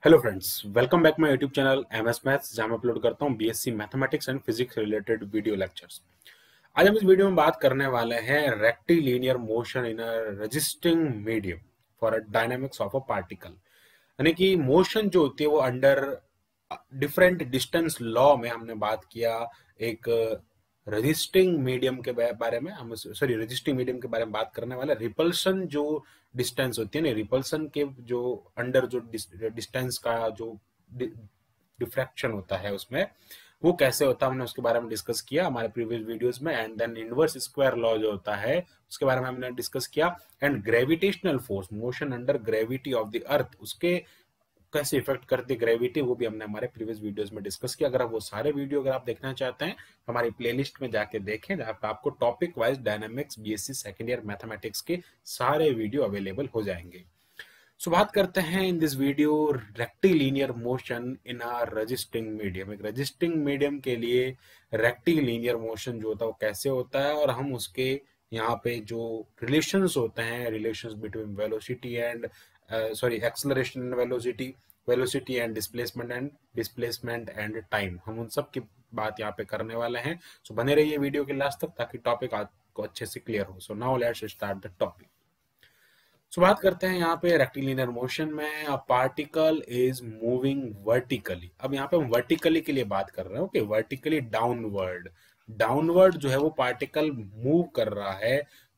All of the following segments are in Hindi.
Hello friends, welcome back my YouTube channel MS maths, जहां मैं अपलोड करता हूं BSc mathematics and physics related video lectures. आज हम इस वीडियो में बात करने वाले हैं rectilinear motion in a resisting medium for a dynamics of a particle. यानी कि मोशन जो होती है वो अंडर डिफरेंट डिस्टेंस लॉ में हमने बात किया। एक रजिस्टिंग मीडियम के बारे में हम रजिस्टिंग मीडियम के बारे में बात करने वाले। रिपल्सन जो डिस्टेंस होती है ना, रिपल्सन के जो अंडर जो डिस्टेंस का जो डिफ्रैक्शन होता है उसमें वो कैसे होता है, हमने उसके बारे में डिस्कस किया हमारे प्रीवियस वीडियोस में। And then inverse square law जो होता है उसके बारे में हमने डिस्कस किया। And gravitational force, motion under gravity of the earth, उसके कैसे इफेक्ट करती है ग्रेविटी, वो भी हमने हमारे प्रीवियस वीडियोस में डिस्कस किया। अगर आप वो सारे वीडियो अगर आप देखना चाहते हैं हमारी प्लेलिस्ट में जाके देखें, जहां पर आपको topic wise dynamics BSc second year mathematics के सारे वीडियो अवेलेबल हो जाएंगे। सो बात करते हैं in this video rectilinear motion in a resisting medium. एक रजिस्टिंग मीडियम के लिए रेक्टिलिनियर मोशन जो होता है वो कैसे होता है, और हम उसके यहाँ पे जो रिलेशंस होते हैं, relations between velocity and acceleration and velocity, velocity and displacement and time, हम उन सब की बात यहाँ पे करने वाले हैं। सो बने रहिए वीडियो के लास्ट तक ताकि टॉपिक आपको अच्छे से क्लियर हो। So now let's start the topic. So बात करते हैं यहाँ पे रेक्टिलिनियर मोशन में। A particle is moving vertically. अब यहाँ पे हम वर्टिकली के लिए बात कर रहे हैं। ओके, वर्टिकली डाउनवर्ड, डाउनवर्ड जो है वो पार्टिकल मूव कर रहा है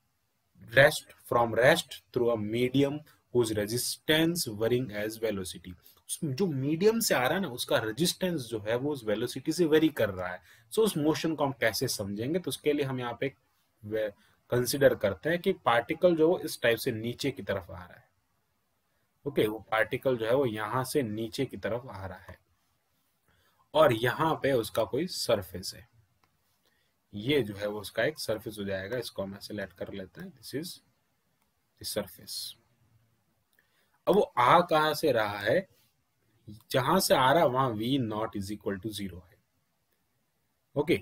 rest through a medium whose resistance varying as velocity। जो मीडियम से आ रहा है ना उसका रेजिस्टेंस जो है वो उस वेलोसिटी से वेरी कर रहा है। सो उस मोशन को हम कैसे समझेंगे, तो उसके लिए हम यहाँ पे कंसिडर करते हैं कि पार्टिकल जो इस टाइप से नीचे की तरफ आ रहा है। ओके, वो पार्टिकल जो है वो यहां से नीचे की तरफ आ रहा है और यहाँ पे उसका कोई सरफेस है। ये जो है वो उसका एक सरफेस हो जाएगा। इसको हम सेलेक्ट कर लेते हैं, दिस इज द सरफेस। अब वो आ कहां से रहा है, जहां से आ रहा है वहां v naught is equal to 0 है। ओके,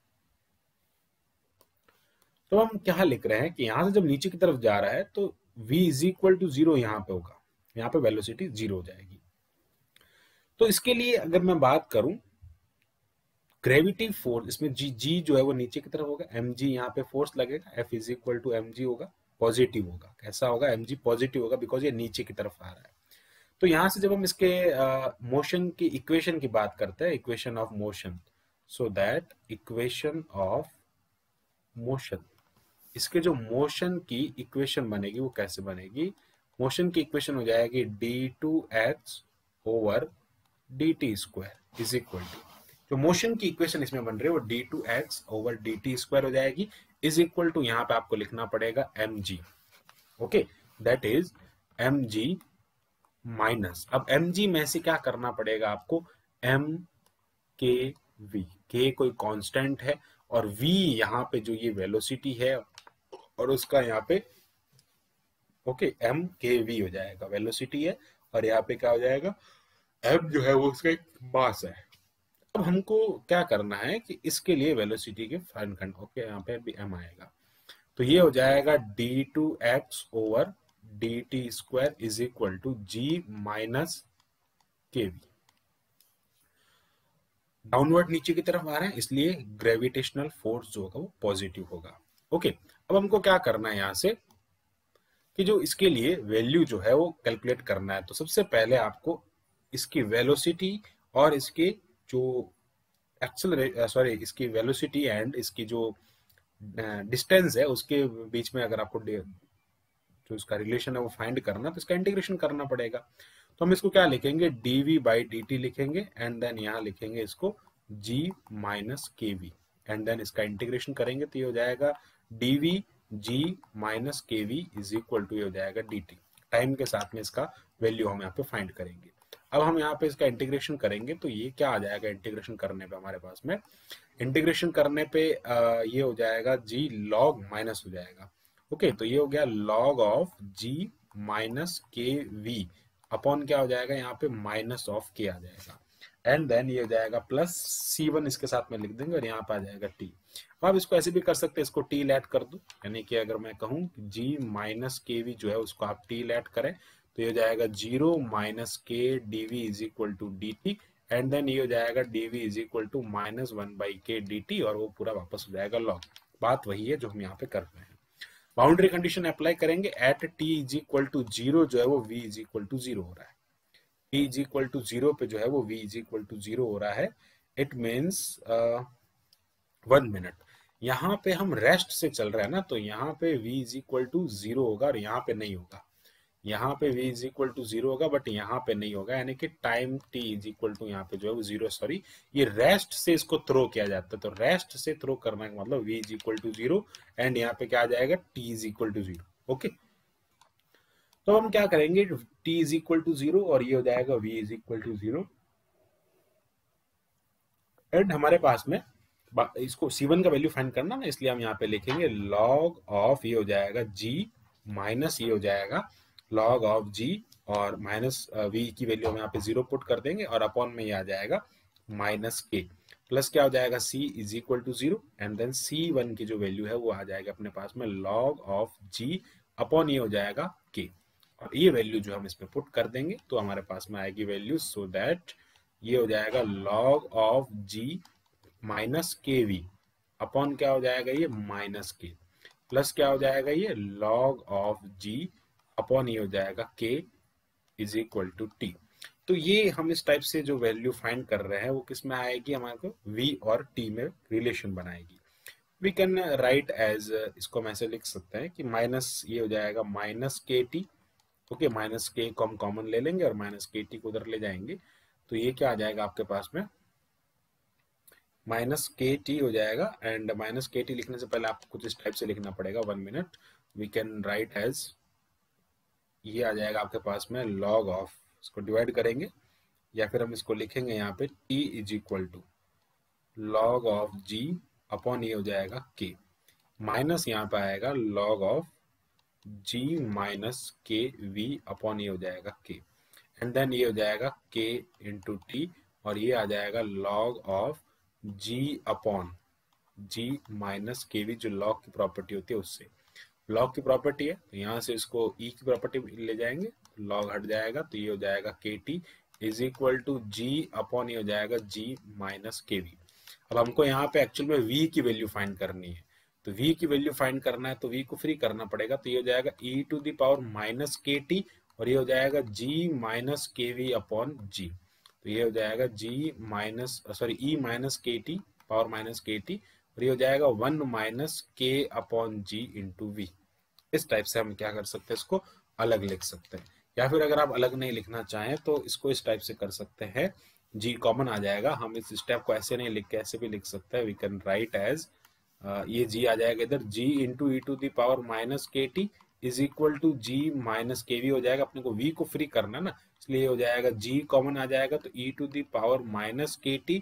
तो हम क्या लिख रहे हैं कि यहां से जब नीचे की तरफ जा रहा है तो v इज इक्वल टू 0 यहां पे होगा, यहां पे वेलोसिटी 0 हो जाएगी। तो इसके लिए अगर मैं बात करूं ग्रेविटी फोर्स, इसमें जी जो है वो नीचे की तरफ होगा, एम जी यहाँ पे फोर्स लगेगा, F is equal to M G होगा, पॉजिटिव होगा। कैसा होगा, एम जी पॉजिटिव होगा बिकॉज ये नीचे की तरफ आ रहा है। तो यहां से जब हम इसके मोशन की इक्वेशन की बात करते हैं, equation of motion, so that equation of motion, इसके जो मोशन की इक्वेशन बनेगी वो कैसे बनेगी। मोशन की इक्वेशन हो जाएगी d2x over dt square is equal to, जो मोशन की इक्वेशन इसमें बन रही है वो d2x ओवर dt स्क्वायर हो जाएगी, इज इक्वल टू यहाँ पे आपको लिखना पड़ेगा mg। Okay, that is mg minus, अब mg में से क्या करना पड़ेगा आपको, m के v, k कोई कांस्टेंट है और v यहाँ पे जो ये वेलोसिटी है और उसका यहाँ पे ओके m के v हो जाएगा, वेलोसिटी है और यहाँ पे क्या हो जाएगा, m जो है वो उसका एक मास है। अब हमको क्या करना है कि इसके लिए वेलोसिटी के फाइंड करना। ओके, यहाँ पे भी m आएगा, तो ये हो जाएगा d2x over dt square is equal to g minus के वी। डाउनवर्ड नीचे की तरफ आ रहा है इसलिए ग्रेविटेशनल फोर्स जो होगा वो पॉजिटिव होगा। ओके, अब हमको क्या करना है यहाँ से कि जो इसके लिए वैल्यू जो है वो कैलकुलेट करना है। तो सबसे पहले आपको इसकी वेलोसिटी और इसके जो इसकी वेलोसिटी एंड इसकी जो डिस्टेंस है उसके बीच में अगर आपको जो इसका रिलेशन है वो फाइंड करना, तो इसका इंटीग्रेशन करना पड़ेगा। तो हम इसको क्या लिखेंगे, dv बाई dt लिखेंगे एंड देन यहाँ लिखेंगे इसको g माइनस के वी, एंड देन इसका इंटीग्रेशन करेंगे तो ये हो जाएगा dv g माइनस के वी इज इक्वल टू ये हो जाएगा dt। टाइम के साथ में इसका वैल्यू हम यहाँ पे फाइंड करेंगे। अब हम यहाँ पे इसका इंटीग्रेशन करेंगे तो ये क्या आ जाएगा, इंटीग्रेशन करने पे हमारे पास में, इंटीग्रेशन करने पे ये हो जाएगा g log माइनस हो जाएगा। ओके, तो ये हो गया log ऑफ g माइनस के वी अपॉन क्या हो जाएगा, यहाँ पे माइनस ऑफ के आ जाएगा, एंड देन ये हो जाएगा प्लस C1 इसके साथ में लिख देंगे और यहाँ पे आ जाएगा t। अब आप इसको ऐसे भी कर सकते हैं, इसको t लेट कर दो, यानी कि अगर मैं कहूँ g माइनस के वी जो है उसको आप t लेट करें तो ये हो जाएगा 0 माइनस के D we is equal to D T, and then ये हो जाएगा D we is equal to -1/k/dt, और वो पूरा वापस हो जाएगा लॉग। बात वही है जो हम यहाँ पे कर रहे हैं। बाउंड्री कंडीशन अप्लाई करेंगे, at t is equal to 0 जो है वो v इज इक्वल टू 0 हो रहा है। t इज इक्वल टू 0 पे जो है वो v इज इक्वल टू 0 हो रहा है। It means 1 minute. यहाँ पे हम रेस्ट से चल रहे हैं ना, तो यहाँ पे v इज इक्वल टू 0 होगा और यहाँ पे नहीं होगा। यहाँ पे v इज इक्वल टू 0 होगा बट यहाँ पे नहीं होगा, यानी कि time t is equal to यहाँ पे जो है वो 0, सॉरी ये रेस्ट से इसको थ्रो किया जाता है, तो रेस्ट से थ्रो करने का मतलब v is equal to 0 and यहाँ पे क्या आ जाएगा, t is equal to 0। Okay, तो हम क्या करेंगे, t इज इक्वल टू 0 और ये हो जाएगा v is equal to 0, and हमारे पास में इसको c1 का वैल्यू फाइंड करना ना, इसलिए हम यहाँ पे लिखेंगे log ऑफ, ये हो जाएगा g माइनस ये हो जाएगा log ऑफ g, और माइनस v की वैल्यू हम यहाँ पे 0 पुट कर देंगे, और अपॉन में ये आ जाएगा -k, प्लस क्या हो जाएगा c is equal to 0, and then c1 की जो वैल्यू है वो आ जाएगा अपने पास में log ऑफ g अपॉन ये हो जाएगा k, और ये वैल्यू जो हम इसमें पुट कर देंगे तो हमारे पास में आएगी वैल्यू, सो दैट ये हो जाएगा log ऑफ g माइनस के वी अपॉन क्या हो जाएगा ये -k, प्लस क्या हो जाएगा ये log ऑफ g अपॉन ये हो जाएगा k is equal to t। तो ये हम इस टाइप से जो वैल्यू फाइंड कर रहे हैं वो किस में आएगी, हमारे को v और t में रिलेशन बनाएगी। वी कैन राइट एज, इसको हम ऐसे लिख सकते हैं कि माइनस ये हो जाएगा -kt, ओके, -k को हम कॉमन ले लेंगे और -kt को उधर ले जाएंगे, तो ये क्या आ जाएगा आपके पास में -kt हो जाएगा, एंड -kt लिखने से पहले आपको कुछ इस टाइप से लिखना पड़ेगा, 1 minute. We can write as, ये आ जाएगा आपके पास में log ऑफ, इसको डिवाइड करेंगे या फिर हम इसको लिखेंगे यहाँ पे t is equal to log of g upon ये हो जाएगा k, माइनस यहाँ पे आएगा log ऑफ g माइनस के वी अपॉन ये हो जाएगा k, एंड देन ये हो जाएगा k इंटू टी, और ये आ जाएगा log of g upon g minus के वी, जो log की प्रॉपर्टी होती है उससे, log की प्रॉपर्टी है तो यहाँ से इसको e की प्रॉपर्टी ले जाएंगे, log हट जाएगा तो ये हो जाएगा K T is equal to g upon ये हो जाएगा g माइनस के वी। अब हमको यहाँ पे एक्चुअल में v की वैल्यू फाइंड करनी है, तो v की वैल्यू फाइंड करना है तो v को फ्री करना पड़ेगा, तो ये हो जाएगा e to the power minus K T, और ये हो जाएगा g माइनस के वी अपॉन g, तो ये हो जाएगा g minus sorry e minus K T power minus K T, और ये हो जाएगा 1 minus K upon G into V. इस टाइप से हम क्या कर सकते हैं, इसको अलग लिख सकते हैं, या फिर अगर आप अलग नहीं लिखना चाहें तो इसको इस टाइप से कर सकते हैं, g कॉमन आ जाएगा, हम इस स्टेप को ऐसे नहीं लिख के ऐसे भी लिख सकते हैं। वी कैन राइट एज, ये g आ जाएगा इधर, g into E to the power minus K T is equal to g minus के वी हो जाएगा, अपने को v को फ्री करना ना, इसलिए हो जाएगा g कॉमन आ जाएगा, तो e to the power minus K T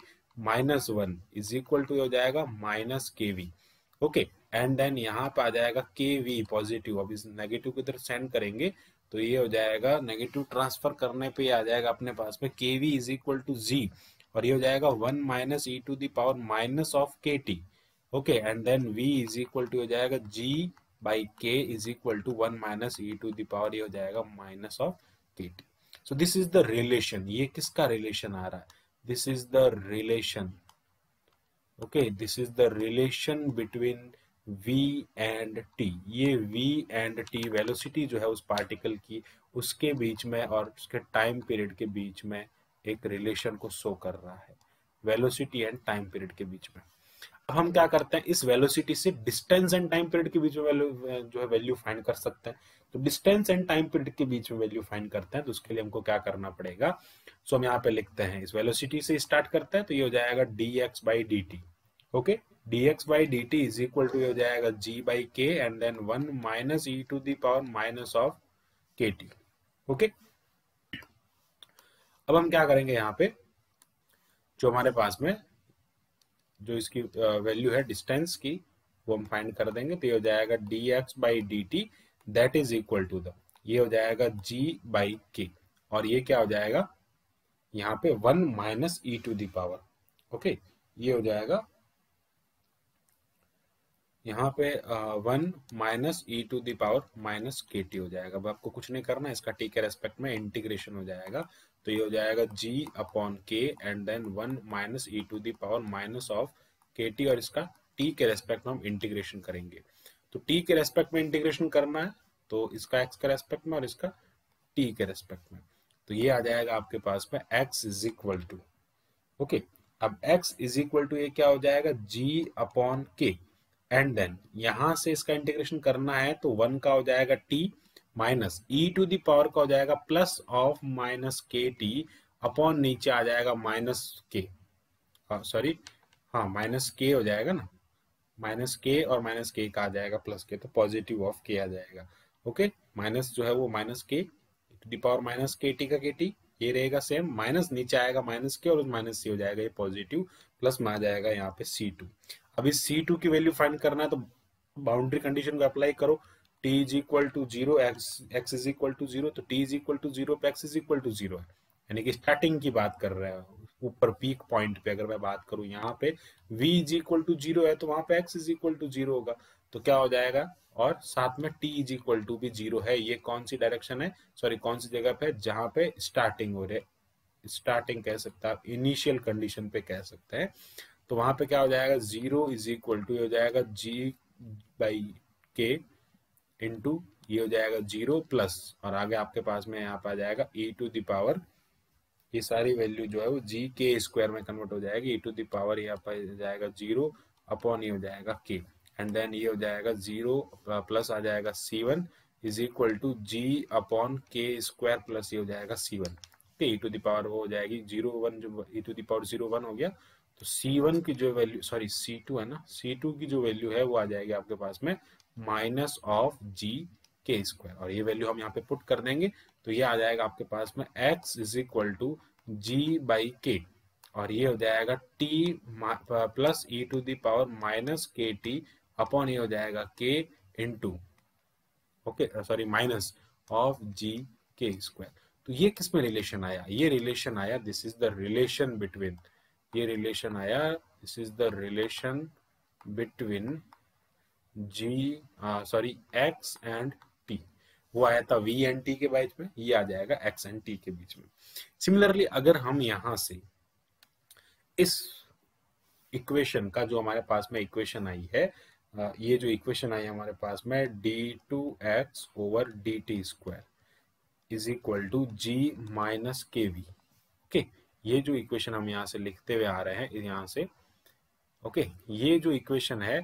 -1 is equal to हो जाएगा माइनस के वी, ओके, एंड देन यहाँ पे आ जाएगा के वी पॉजिटिव, अब इस नेगेटिव की तरफ सेंड करेंगे तो ये हो जाएगा, नेगेटिव ट्रांसफर करने पे आ जाएगा अपने पास में K we is equal to G, और ये हो जाएगा 1 minus E to the power minus of K T, okay, and then v is equal to हो जाएगा g by k is equal to 1 minus E to the power ये हो जाएगा minus of K T. So this is the relation, ये किसका रिलेशन आ रहा है, this is the relation, okay, this is the relation between v and t, ये v एंड t वेलोसिटी जो है उस पार्टिकल की उसके बीच में और उसके टाइम पीरियड के बीच में एक रिलेशन को शो कर रहा है, वेलोसिटी एंड टाइम पीरियड के बीच में। अब हम क्या करते हैं, इस वेलोसिटी से डिस्टेंस एंड टाइम पीरियड के बीच में जो है वैल्यू फाइंड कर सकते हैं, तो डिस्टेंस एंड टाइम पीरियड के बीच में वैल्यू फाइंड करते हैं, तो उसके लिए हमको क्या करना पड़ेगा, सो हम यहाँ पे लिखते हैं, इस वेलोसिटी से स्टार्ट करते हैं, तो ये हो जाएगा dx by dt, okay, dx by dt is equal to हो जाएगा g by k and then 1 minus E to the power minus of K T, okay. अब हम क्या करेंगे, यहाँ पे जो हमारे पास में जो इसकी वैल्यू है डिस्टेंस की वो हम फाइंड कर देंगे, तो ये हो जाएगा dx by dt that is equal to the, ये हो जाएगा g बाई k, और ये क्या हो जाएगा यहाँ पे 1 minus E to the power, okay, ये हो जाएगा यहाँ पे 1 minus E to the power minus K T हो जाएगा। अब आपको कुछ नहीं करना, इसका टी के रेस्पेक्ट में इंटीग्रेशन हो जाएगा, तो ये हो जाएगा G upon K and then 1 minus E to the power minus of K T, और इसका टी के रेस्पेक्ट में हम इंटीग्रेशन करेंगे। तो टी के रेस्पेक्ट में इंटीग्रेशन करना है, तो इसका एक्स के रेस्पेक्ट में और इसका टी के रेस्पेक्ट में, तो ये आ जाएगा आपके पास में x is equal to, okay. अब x इज इक्वल टू ये क्या हो जाएगा, g upon K, and then यहां से इसका इंटीग्रेशन करना है, तो 1 का हो जाएगा t minus E to the power का हो जाएगा plus of minus K T upon नीचे आ जाएगा माइनस के, सॉरी हाँ माइनस के हो जाएगा ना, माइनस के और माइनस के का आ जाएगा प्लस के, तो पॉजिटिव ऑफ के आ जाएगा, ओके। माइनस जो है वो minus K to the power minus K T का के टी, ये रहेगा सेम, माइनस नीचे आएगा माइनस के और उस माइनस से हो जाएगा ये पॉजिटिव, प्लस में आ जाएगा यहाँ पे C2। अब इस C2 की वैल्यू फाइंड करना है, तो बाउंड्री कंडीशन को अप्लाई करो, t is equal to zero, X is equal to zero, तो t is equal to zero पे x is equal to zero है, यानी कि स्टार्टिंग की बात कर रहे हैं, ऊपर पीक पॉइंट पे अगर मैं बात करूं यहाँ पे v is equal to zero है, तो वहां पे x is equal to zero होगा, तो क्या हो जाएगा, और साथ में t इज इक्वल टू भी जीरो है। ये कौन सी डायरेक्शन है, सॉरी कौन सी जगह पे, जहां पे स्टार्टिंग हो रहे, स्टार्टिंग कह सकते हैं आप, इनिशियल कंडीशन पे कह सकते हैं, तो वहां पे क्या हो जाएगा, जीरो इज इक्वल टू हो जाएगा g बाई के इंटू ये हो जाएगा जीरो प्लस, और आगे आपके पास में यहाँ पे आ जाएगा e टू द पावर, ये सारी वैल्यू जो है वो जी के स्क्वायर में कन्वर्ट हो जाएगी, e टू द पावर यहाँ पर जाएगा जीरो अपॉन ये हो जाएगा के, एंड देन ये हो जाएगा जीरो प्लस आ जाएगा C1 is equal to G upon के स्क्वायर प्लस ये हो जाएगा C1, e to the power वो हो जाएगी जीरो वन, जो e to the power zero one हो गया, तो C1 की जो वैल्यू, सॉरी C2 है ना, C2 की जो वैल्यू है वो आ जाएगी आपके पास में minus of G K square, और ये वैल्यू हम यहाँ पे पुट कर देंगे, तो ये आ जाएगा आपके पास में x is equal to G by K, और ये हो जाएगा t plus E to the power minus K T upon ये हो जाएगा k into, okay sorry minus of G K square. तो ये किस में रिलेशन आया, ये रिलेशन आया, this is the relation between, ये रिलेशन आया, this is the relation between G sorry x and t, वो आया था v एंड t के बीच में, ये आ जाएगा x एंड t के बीच में। सिमिलरली अगर हम यहां से इस इक्वेशन का जो हमारे पास में इक्वेशन आई है, ये जो इक्वेशन आई है हमारे पास में d2x over dt square is equal to g minus के वी, ओके, ये जो इक्वेशन हम यहाँ से लिखते हुए आ रहे हैं यहाँ से, ओके, ये जो इक्वेशन है,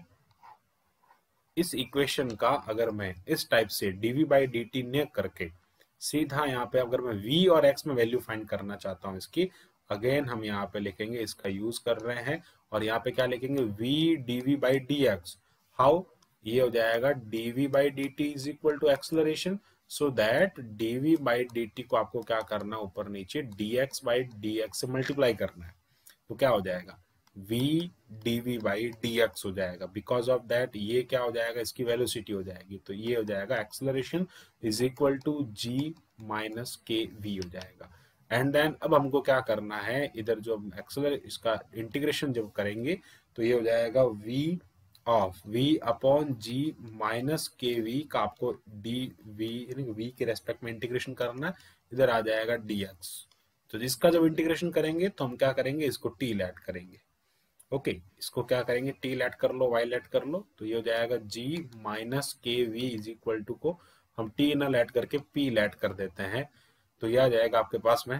इस इक्वेशन का अगर मैं इस टाइप से dv बाई dt न करके सीधा यहाँ पे अगर मैं v और x में वैल्यू फाइंड करना चाहता हूँ इसकी, अगेन हम यहाँ पे लिखेंगे, इसका यूज कर रहे हैं, और यहाँ पे क्या लिखेंगे, v dv by dx, how, ये हो जाएगा dv by dt is equal to acceleration, so that dv by dt को आपको क्या करना है, ऊपर नीचे dx बाई dx से मल्टीप्लाई करना है, तो क्या हो जाएगा, v dv बाई dx हो जाएगा, बिकॉज ऑफ दैट ये क्या हो जाएगा, इसकी वेलोसिटी हो जाएगी, तो ये हो जाएगा acceleration is equal to g minus के वी हो जाएगा। एंड देन अब हमको क्या करना है, इधर जो एक्सलर इसका इंटीग्रेशन जब करेंगे, तो ये हो जाएगा v of v upon g minus के वी का आपको dv v के रेस्पेक्ट में इंटीग्रेशन करना है, इधर आ जाएगा dx, तो जिसका जब इंटीग्रेशन करेंगे तो हम क्या करेंगे, इसको t ऐड करेंगे, ओके, इसको क्या करेंगे, टी लेट कर लो, वाई लेट कर लो, तो ये हो जाएगा g माइनस के वी इज इक्वल टू को हम टी ना लेट करके p लेट कर देते हैं, तो ये आ जाएगा आपके पास में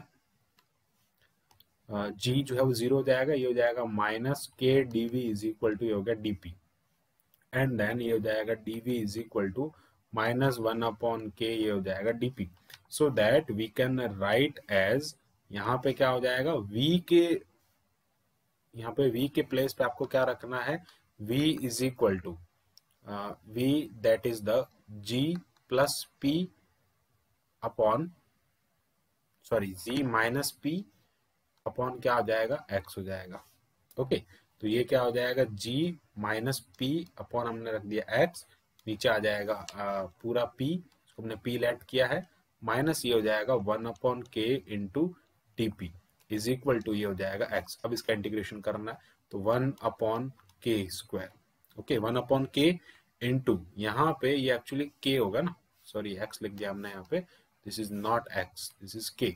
g जो है वो जीरो हो जाएगा, ये हो जाएगा माइनस के D we is equal to ये हो गया dp, एंड देन ये हो जाएगा dv is equal to minus one upon k, ये हो जाएगा dp, so that we can write as, यहाँ पे क्या हो जाएगा, v के, यहाँ पे v के प्लेस पे आपको क्या रखना है, v is equal to v that is the g plus p upon, sorry g minus p upon क्या हो जाएगा, x हो जाएगा, ओके, तो ये क्या हो जाएगा, g माइनस p अपॉन हमने रख दिया x, नीचे आ जाएगा पूरा p, इसको हमने p लेट किया है, माइनस ये हो जाएगा one upon k into t p is equal to ये हो जाएगा x। अब इसका इंटीग्रेशन करना है, तो वन अपॉन के स्क्वायर, ओके 1/k इंटू यहाँ पे ये एक्चुअली k होगा ना, सॉरी x लिख दिया हमने यहाँ पे, this is not x, this is k,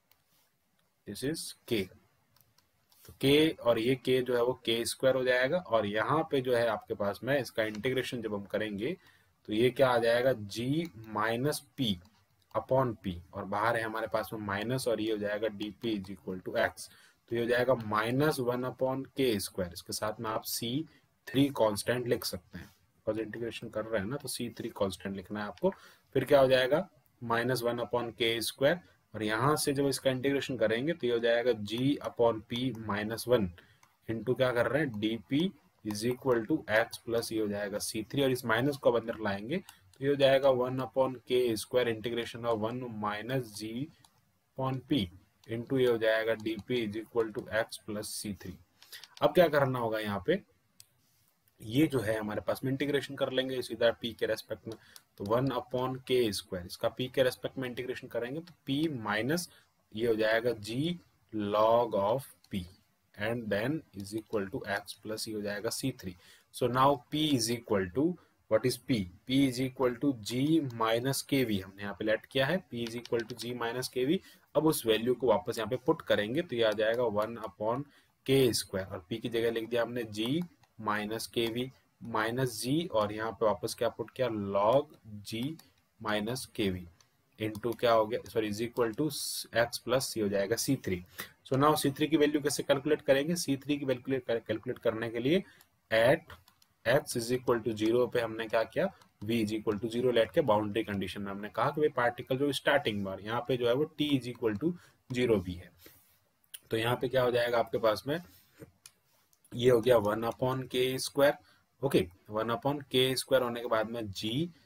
this is k। तो k और ये k जो है वो k स्क्वायर हो जाएगा, और यहाँ पे जो है आपके पास में इसका इंटीग्रेशन जब हम करेंगे तो ये क्या आ जाएगा, g minus p upon p, और बाहर है हमारे पास में माइनस, और ये हो जाएगा dp is equal to x. तो ये हो जाएगा -1/k स्क्वायर, इसके साथ में आप c3 कांस्टेंट लिख सकते हैं, बिकॉज इंटीग्रेशन कर रहे हैं ना, तो c3 कांस्टेंट लिखना है आपको। फिर क्या हो जाएगा -1/k स्क्वायर, और यहाँ से जब इसका इंटीग्रेशन करेंगे तो ये हो जाएगा g/p-1 इंटू क्या कर रहे हैं, dp is equal to x plus ये हो जाएगा c3, और इस माइनस को अब अंदर लाएंगे तो ये हो जाएगा 1/k square integration of 1 minus g/p into ये हो जाएगा dp is equal to x plus c3। अब क्या करना होगा, यहाँ पे ये जो है हमारे पास में इंटीग्रेशन कर लेंगे सीधा p के रेस्पेक्ट में, तो 1/k स्क्वायर, इसका p के रेस्पेक्ट में इंटीग्रेशन करेंगे तो p माइनस ये हो जाएगा g log of p and then is equal to x plus ये हो जाएगा c3। So now p is equal to what is p, p is equal to g minus kv, हमने यहाँ पे लेट किया है p is equal to g minus kv। अब उस वैल्यू को वापस यहाँ पे पुट करेंगे तो ये आ जाएगा 1/k स्क्वायर, और p की जगह लिख दिया हमने g minus kv minus g, और यहाँ पे वापस क्या पुट किया, log g minus kv into क्या हो गया, sorry is equal to x plus ये हो जाएगा c3। सो नाउ c3 की वैल्यू कैसे कैलकुलेट करेंगे, c3 की वैल्यू कैलकुलेट करने के लिए at x is equal to 0 पे हमने क्या किया, v is equal to 0 let के बाउंड्री कंडीशन में हमने कहा कि भाई पार्टिकल जो स्टार्टिंग बार यहाँ पे जो है वो t इज इक्वल टू 0 भी है। तो यहाँ पे क्या हो जाएगा आपके पास में, ये हो गया 1/k square, okay 1/k square होने के बाद में g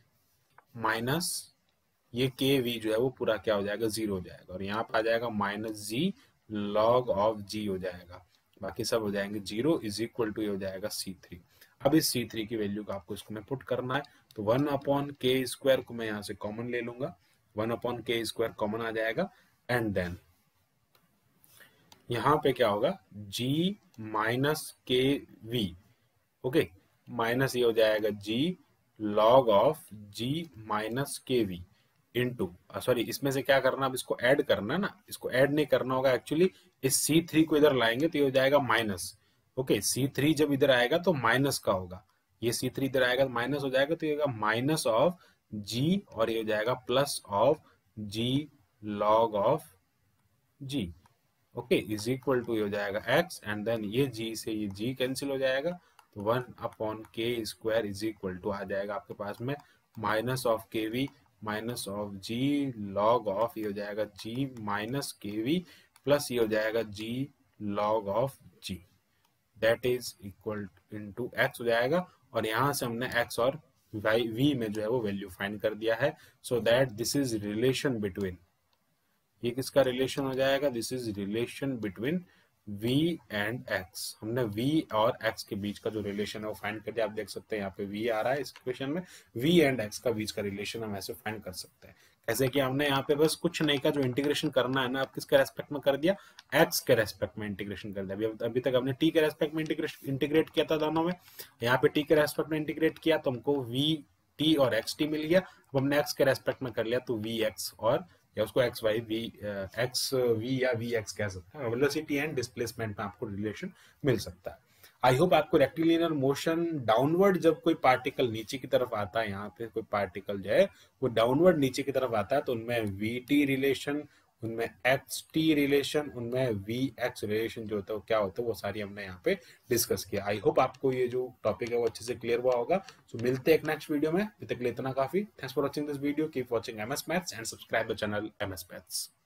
माइनस ये kv जो है वो पूरा क्या हो जाएगा, 0 हो जाएगा, और यहाँ पे आ जाएगा minus g log of g हो जाएगा, बाकी सब हो जाएंगे 0 इज इक्वल टू ये हो जाएगा c3। अब इस c3 की वैल्यू को आपको इसको में पुट करना है, तो 1/k स्क्वायर को मैं यहाँ से कॉमन ले लूंगा, 1/k स्क्वायर कॉमन आ जाएगा, एंड देन यहाँ पे क्या होगा, g minus kv, okay minus ये हो जाएगा g log of g minus kv into, sorry इसमें से क्या करना, अब इसको ऐड करना ना, इसको ऐड नहीं करना होगा एक्चुअली, इस c3 को इधर लाएंगे तो ये हो जाएगा माइनस, ओके c3 जब इधर आएगा तो माइनस का होगा, ये c3 इधर आएगा तो माइनस हो जाएगा, तो ये होगा माइनस ऑफ g, और ये हो जाएगा plus of g log of g, okay is equal to हो जाएगा x, एंड देन ये g से ये g कैंसिल हो जाएगा, तो 1/k square is equal to आ जाएगा आपके पास में minus of kv minus of g log of ये हो जाएगा g माइनस kv प्लस ये हो जाएगा g log of g, that is equal into x हो जाएगा, और यहाँ से हमने x और v में जो है वो वैल्यू फाइंड कर दिया है, so that this is relation between, ये किसका रिलेशन हो जाएगा, this is relation between v and x, हमने v और x के बीच का जो रिलेशन है वो फाइंड कर दिया, आप देख सकते हैं यहाँ पे v आ रहा है इस इक्वेशन में, v एंड x का बीच का रिलेशन हम ऐसे फाइंड कर सकते हैं, कैसे कि हमने यहाँ पे बस कुछ नहीं का जो इंटीग्रेशन करना है ना, आप किसके रेस्पेक्ट में कर दिया, x के रेस्पेक्ट में इंटीग्रेशन कर दिया, अभी तक हमने t के रेस्पेक्ट में इंटीग्रेट किया था दोनों में, यहाँ पे t के रेस्पेक्ट में इंटीग्रेट किया तो हमको v t और x t मिल गया, अब हमने x के रेस्पेक्ट में कर लिया तो v x, और या उसको x y v x v या वी एक्स कह सकते हैं, वेलोसिटी एंड डिस्प्लेसमेंट में आपको रिलेशन मिल सकता है। आई होप आपको रेक्टिलिनियर मोशन डाउनवर्ड जब कोई पार्टिकल नीचे की तरफ आता है, यहाँ पे कोई पार्टिकल जो है वो डाउनवर्ड नीचे की तरफ आता है तो उनमें वी टी रिलेशन, उनमें एक्स टी रिलेशन, उनमें वी एक्स रिलेशन जो होता है वो क्या होता है, वो सारी हमने यहाँ पे डिस्कस किया। आई होप आपको ये जो टॉपिक है वो अच्छे से क्लियर हुआ होगा। सो मिलते हैं एक नेक्स्ट वीडियो में, अभी तक के लिए इतना काफी। Thanks for watching this video, keep watching MS Maths and subscribe the channel MS Maths।